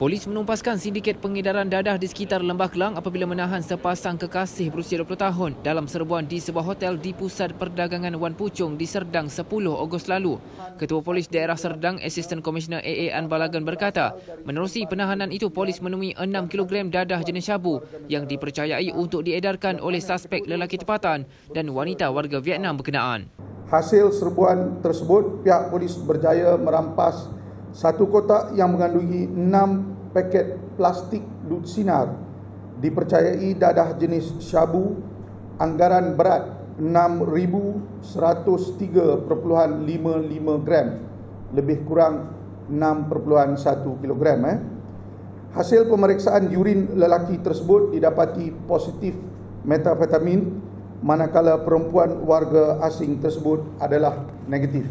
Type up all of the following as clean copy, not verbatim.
Polis menumpaskan sindiket pengedaran dadah di sekitar Lembah Kelang apabila menahan sepasang kekasih berusia 20 tahun dalam serbuan di sebuah hotel di Pusat Perdagangan Wan Puchong di Serdang 10 Ogos lalu. Ketua Polis Daerah Serdang, Assistant Commissioner AA Anbalagan berkata, menerusi penahanan itu polis menemui 6 kg dadah jenis syabu yang dipercayai untuk diedarkan oleh suspek lelaki tempatan dan wanita warga Vietnam berkenaan. Hasil serbuan tersebut, pihak polis berjaya merampas satu kotak yang mengandungi 6 paket plastik lut sinar dipercayai dadah jenis syabu, anggaran berat 6,103.55 gram, lebih kurang 6,1 kilogram. Hasil pemeriksaan urin lelaki tersebut didapati positif metafetamin, manakala perempuan warga asing tersebut adalah negatif.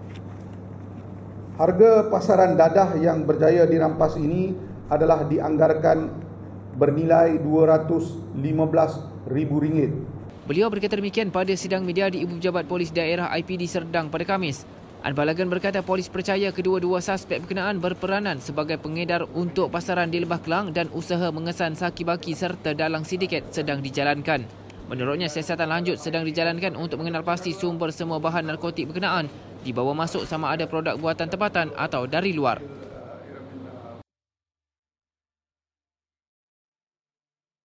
Harga pasaran dadah yang berjaya dirampas ini adalah dianggarkan bernilai RM215,000. Beliau berkata demikian pada sidang media di Ibu Pejabat Polis Daerah IPD Serdang pada Khamis. Anbalagan berkata polis percaya kedua-dua suspek berkenaan berperanan sebagai pengedar untuk pasaran di Lembah Kelang dan usaha mengesan saki-baki serta dalang sindiket sedang dijalankan. Menurutnya, siasatan lanjut sedang dijalankan untuk mengenal pasti sumber semua bahan narkotik berkenaan dibawa masuk sama ada produk buatan tempatan atau dari luar.